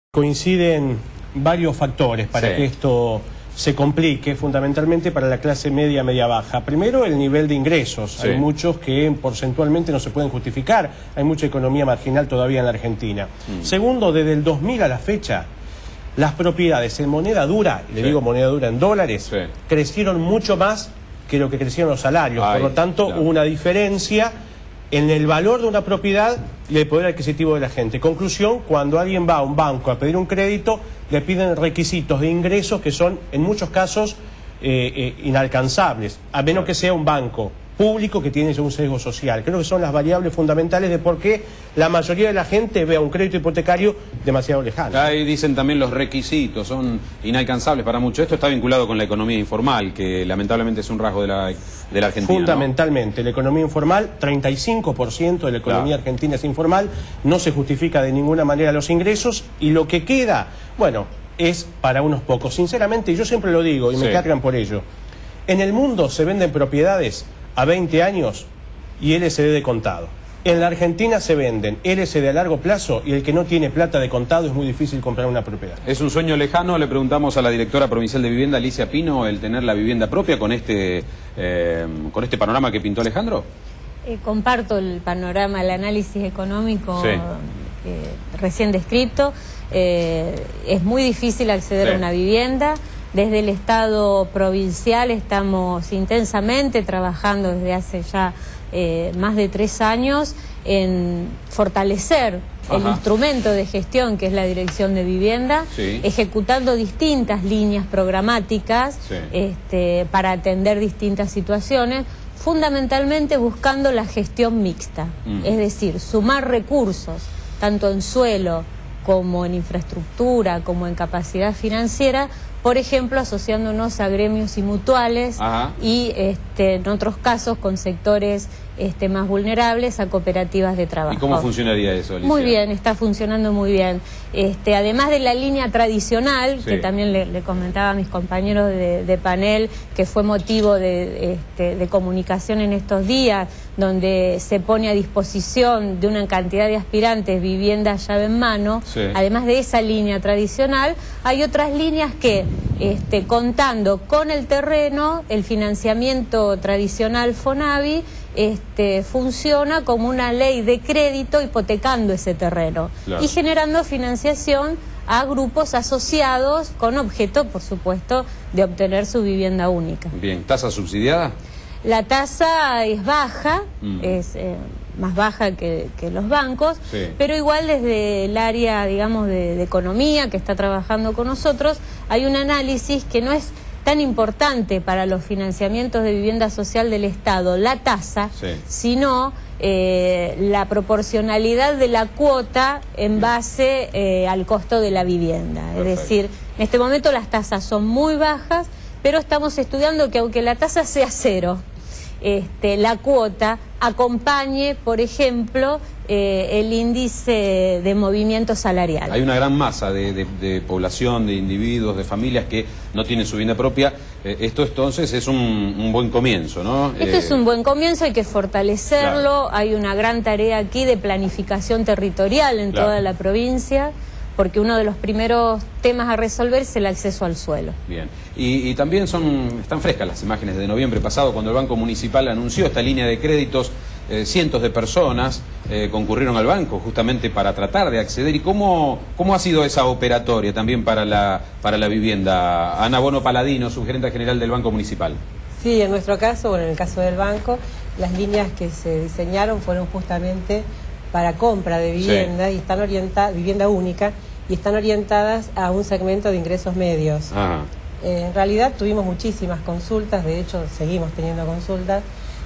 Coinciden varios factores para que esto se complique, fundamentalmente para la clase media, media-baja. Primero, el nivel de ingresos. Hay muchos que porcentualmente no se pueden justificar. Hay mucha economía marginal todavía en la Argentina. Segundo, desde el 2000 a la fecha, las propiedades en moneda dura, y le digo moneda dura en dólares, crecieron mucho más que lo que crecieron los salarios. Por lo tanto, hubo una diferencia en el valor de una propiedad y el poder adquisitivo de la gente. Conclusión, cuando alguien va a un banco a pedir un crédito, le piden requisitos de ingresos que son, en muchos casos, inalcanzables, a menos que sea un banco público que tiene un sesgo social. Creo que son las variables fundamentales de por qué la mayoría de la gente ve a un crédito hipotecario demasiado lejano. Ahí dicen también los requisitos, son inalcanzables para muchos. Esto está vinculado con la economía informal, que lamentablemente es un rasgo de la Argentina. Fundamentalmente, ¿no? La economía informal, 35% de la economía argentina es informal, no se justifica de ninguna manera los ingresos, y lo que queda, bueno, es para unos pocos. Sinceramente, yo siempre lo digo y me cargan por ello. En el mundo se venden propiedades a 20 años y LCD de contado. En la Argentina se venden LCD a largo plazo y el que no tiene plata de contado es muy difícil comprar una propiedad. ¿Es un sueño lejano? Le preguntamos a la directora provincial de vivienda, Alicia Pino, el tener la vivienda propia con este panorama que pintó Alejandro. Comparto el panorama, el análisis económico recién descrito. Es muy difícil acceder a una vivienda. Desde el Estado provincial estamos intensamente trabajando desde hace ya más de 3 años en fortalecer el instrumento de gestión que es la Dirección de Vivienda, ejecutando distintas líneas programáticas para atender distintas situaciones, fundamentalmente buscando la gestión mixta, es decir, sumar recursos, tanto en suelo como en infraestructura, como en capacidad financiera, por ejemplo, asociándonos a gremios y mutuales y en otros casos con sectores más vulnerables, a cooperativas de trabajo. ¿Y cómo funcionaría eso, Alicia? Muy bien, está funcionando muy bien. Además de la línea tradicional, que también le comentaba a mis compañeros de panel, que fue motivo de comunicación en estos días, donde se pone a disposición de una cantidad de aspirantes vivienda llave en mano. Además de esa línea tradicional, hay otras líneas que, contando con el terreno, el financiamiento tradicional FONAVI, funciona como una ley de crédito hipotecando ese terreno y generando financiación a grupos asociados con objeto, por supuesto, de obtener su vivienda única. Bien, ¿tasa subsidiada? La tasa es baja, es más baja que los bancos, pero igual desde el área, digamos, de economía que está trabajando con nosotros, hay un análisis que no es tan importante para los financiamientos de vivienda social del Estado, la tasa, sino la proporcionalidad de la cuota en base al costo de la vivienda. Es decir, en este momento las tasas son muy bajas, pero estamos estudiando que aunque la tasa sea cero, la cuota acompañe, por ejemplo, el índice de movimiento salarial. Hay una gran masa de población, de individuos, de familias que no tienen su vivienda propia. Esto entonces es un buen comienzo, ¿no? Esto es un buen comienzo, hay que fortalecerlo. Hay una gran tarea aquí de planificación territorial en toda la provincia, porque uno de los primeros temas a resolver es el acceso al suelo. Bien, y también están frescas las imágenes de noviembre pasado, cuando el Banco Municipal anunció esta línea de créditos. Cientos de personas concurrieron al banco justamente para tratar de acceder. ¿Y cómo ha sido esa operatoria también para la vivienda? Ana Bono Paladino, subgerente general del Banco Municipal. Sí, en nuestro caso, bueno, en el caso del banco, las líneas que se diseñaron fueron justamente para compra de vivienda y están orientadas, vivienda única, y están orientadas a un segmento de ingresos medios. En realidad tuvimos muchísimas consultas, de hecho seguimos teniendo consultas.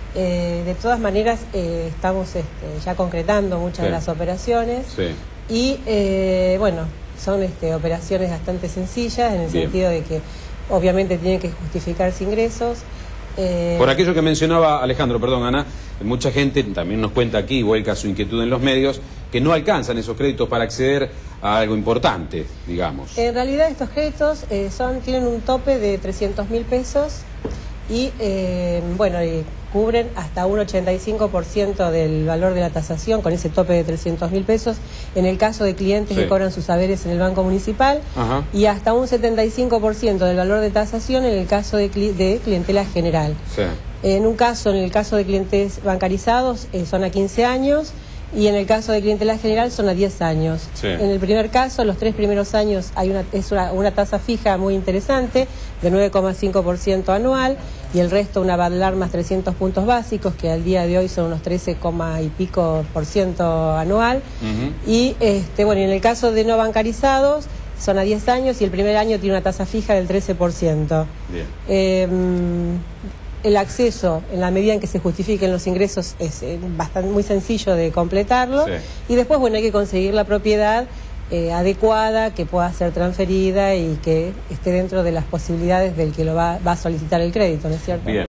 De todas maneras estamos ya concretando muchas de las operaciones y bueno, son operaciones bastante sencillas en el sentido de que obviamente tienen que justificarse ingresos. Por aquello que mencionaba Alejandro, perdón Ana, mucha gente también nos cuenta aquí y vuelca su inquietud en los medios, que no alcanzan esos créditos para acceder a algo importante, digamos. En realidad estos créditos tienen un tope de 300.000 pesos y bueno, cubren hasta un 85% del valor de la tasación, con ese tope de 300.000 pesos, en el caso de clientes que cobran sus haberes en el Banco Municipal, y hasta un 75% del valor de tasación en el caso de clientela general. En el caso de clientes bancarizados son a 15 años, y en el caso de clientela general son a 10 años. En el primer caso, los 3 primeros años hay una tasa fija muy interesante de 9,5% anual, y el resto una Badlar más 300 puntos básicos, que al día de hoy son unos 13, y pico % anual. Y bueno, en el caso de no bancarizados son a 10 años, y el primer año tiene una tasa fija del 13%. El acceso, en la medida en que se justifiquen los ingresos, es muy sencillo de completarlo. Y después, bueno, hay que conseguir la propiedad adecuada, que pueda ser transferida y que esté dentro de las posibilidades del que lo va a solicitar el crédito, ¿no es cierto?